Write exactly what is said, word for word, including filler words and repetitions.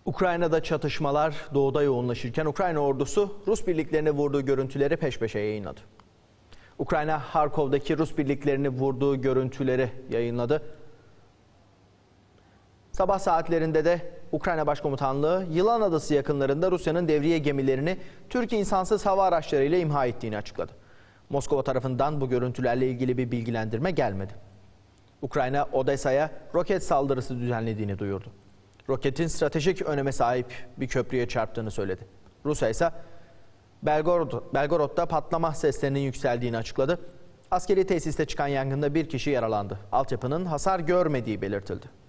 Ukrayna'da çatışmalar doğuda yoğunlaşırken Ukrayna ordusu Rus birliklerine vurduğu görüntüleri peş peşe yayınladı. Ukrayna, Harkov'daki Rus birliklerini vurduğu görüntüleri yayınladı. Sabah saatlerinde de Ukrayna Başkomutanlığı Yılan Adası yakınlarında Rusya'nın devriye gemilerini Türk insansız hava araçlarıyla imha ettiğini açıkladı. Moskova tarafından bu görüntülerle ilgili bir bilgilendirme gelmedi. Ukrayna, Odessa'ya roket saldırısı düzenlediğini duyurdu. Roketin stratejik öneme sahip bir köprüye çarptığını söyledi. Rusya ise Belgorod, Belgorod'da patlama seslerinin yükseldiğini açıkladı. Askeri tesiste çıkan yangında bir kişi yaralandı. Altyapının hasar görmediği belirtildi.